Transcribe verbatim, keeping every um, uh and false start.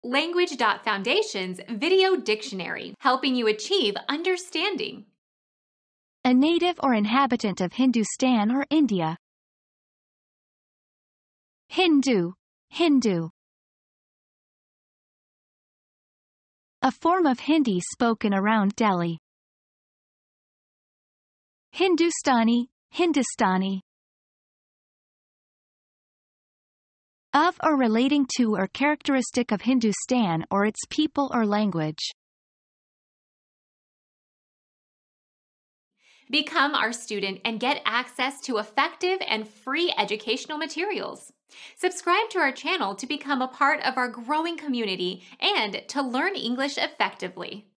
Language.Foundation's Video Dictionary, helping you achieve understanding. A native or inhabitant of Hindustan or India. Hindu, Hindu. A form of Hindi spoken around Delhi. Hindustani, Hindustani. Of or relating to or characteristic of Hindustan or its people or language. Become our student and get access to effective and free educational materials. Subscribe to our channel to become a part of our growing community and to learn English effectively.